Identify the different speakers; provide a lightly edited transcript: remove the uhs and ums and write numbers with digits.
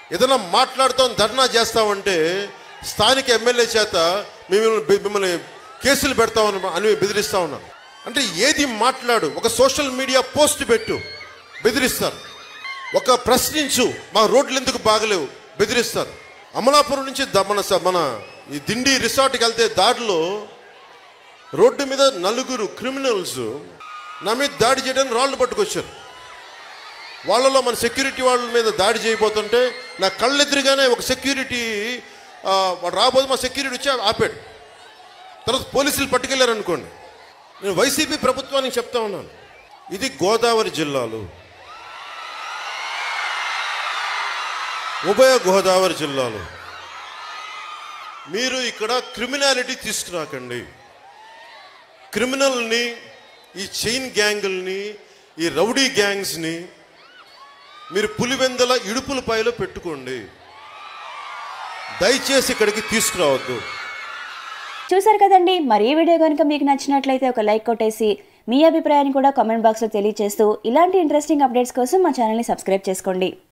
Speaker 1: ఏదైనా మాట్లాడుతాం ధర్నా చేస్తామంటే స్థానిక ఎమ్మెల్యే చేత మిమ్మల్ని కేసులు పెడతామని అని బెదిరిస్తా ఉన్నాను. అంటే ఏది మాట్లాడు, ఒక సోషల్ మీడియా పోస్ట్ పెట్టు బెదిరిస్తారు, ఒక ప్రశ్నించు మా రోడ్లు ఎందుకు బాగలేవు బెదిరిస్తారు. అమలాపురం నుంచి మన ఈ దిండి రిసార్ట్కి వెళ్తే దారిలో రోడ్డు మీద 4 క్రిమినల్స్ నా మీద దాడి చేయడానికి రాళ్ళు పట్టుకొచ్చారు. వాళ్ళలో మన సెక్యూరిటీ వాళ్ళ మీద దాడి చేయబోతుంటే నా కళ్ళెదురుగానే ఒక సెక్యూరిటీ వాడు రాబోదు, మా సెక్యూరిటీ వచ్చి ఆపాడు. తర్వాత పోలీసులు పట్టుకెళ్ళారు అనుకోండి. నేను వైసీపీ ప్రభుత్వానికి చెప్తా ఉన్నాను, ఇది గోదావరి జిల్లాలు, ఉభయ గోదావరి జిల్లాలు. మీరు ఇక్కడ క్రిమినాలిటీ తీసుకురాకండి. క్రిమినల్ని, ఈ చైన్ గ్యాంగుల్ని, ఈ రౌడీ గ్యాంగ్స్ని మీరు పులివెందల ఇడుపులపాయలో పెట్టుకోండి, దయచేసి ఇక్కడికి తీసుకురావద్దు.
Speaker 2: చూసారు కదండి. మరి ఈ వీడియో కనుక మీకు నచ్చినట్లయితే ఒక లైక్ కొట్టేసి మీ అభిప్రాయాన్ని కూడా కామెంట్ బాక్స్లో తెలియజేస్తూ ఇలాంటి ఇంట్రెస్టింగ్ అప్డేట్స్ కోసం మా ఛానల్ని సబ్స్క్రైబ్ చేసుకోండి.